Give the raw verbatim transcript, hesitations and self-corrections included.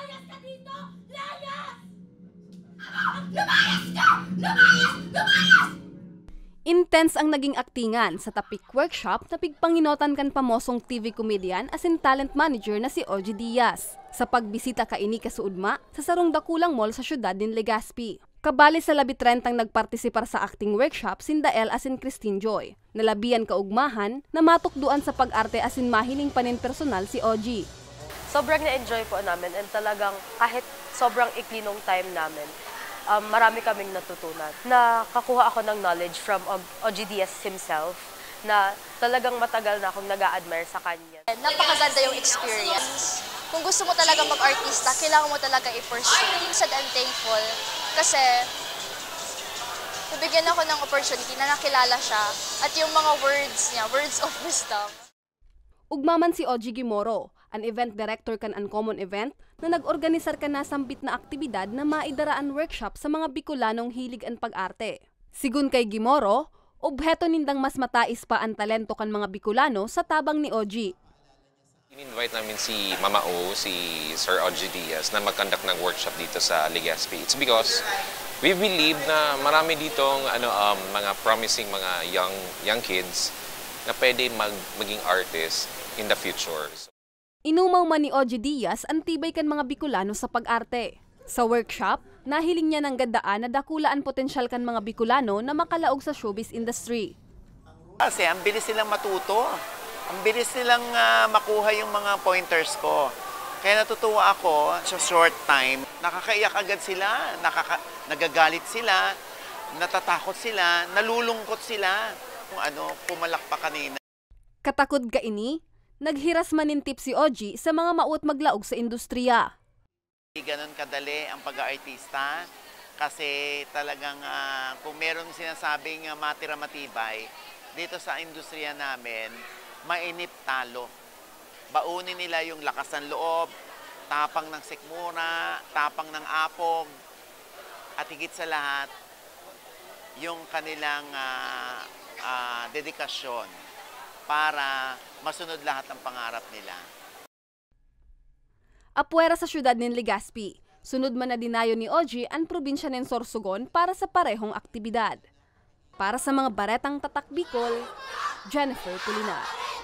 Lumayas ka dito! Layas! Lumayas ka! Lumayas! Lumayas! Intense ang naging aktingan sa Tapik Workshop na pigpanginotan kan pamosong T V comedian as in talent manager na si Ogie Diaz sa pagbisita kaini kasuudma sa sarong dakulang mall sa syudad din Legazpi. Kabali sa labi trentang nagpartisipar sa acting workshop sinda El as in Christine Joy. Nalabian kaugmahan na matukduan sa pag-arte as in mahiling panin personal si Ogie. Sobrang na-enjoy po namin and talagang kahit sobrang ikli nung time namin, Um, marami kaming natutunan. Nakakuha ako ng knowledge from Ogie Diaz himself na talagang matagal na akong nag-a-admire sa kanya. Napakaganda yung experience. Kung gusto mo talaga mag-artista, kailangan mo talaga i-pursue. Sad and thankful kasi nabigyan ako ng opportunity na nakilala siya at yung mga words niya, words of wisdom. Ugmaman si Ogie Gimoro, an event director kan Uncommon Event, na nag-organisar ka na sambit na aktibidad na maidaraan workshop sa mga Bicolanong hilig ang pag-arte. Sigun kay Gimoro, obheto nindang mas matais pa ang talento kan mga Bicolano sa tabang ni Ogie. In-invite namin si Mama O, si Sir Ogie Diaz na mag-conduct ng workshop dito sa Legazpi. It's because we believe na marami ditong ano, um, mga promising mga young young kids na pwede mag maging artist in the future. Inumaw man ni Ogie Diaz ang tibay kan mga Bicolano sa pag-arte. Sa workshop, nahiling niya ng gandaan na dakulaan potensyal kan mga Bicolano na makalaog sa showbiz industry. Kasi ang bilis silang matuto. Ang bilis nilang uh, makuha yung mga pointers ko. Kaya natutuwa ako sa short time. Nakakaiyak agad sila, nakaka nagagalit sila, natatakot sila, nalulungkot sila. Kung ano, pumalak pa kanina. Katakod ka ini? Naghiras manintip si Ogie sa mga mauot maglaog sa industriya. Hindi ganun kadali ang pag-aartista kasi talagang uh, kung meron sinasabing uh, matira matibay, dito sa industriya namin, mainip talo. Baunin nila yung lakas ng loob, tapang ng sikmura, tapang ng apog, at higit sa lahat, yung kanilang uh, uh, dedikasyon para masunod lahat ng pangarap nila. Apwera sa syudad ng Legazpi, sunod man na dinayo ni Ogie ang probinsya ng Sorsogon para sa parehong aktibidad. Para sa mga baretang tatak Bicol, Jennifer Pulinar.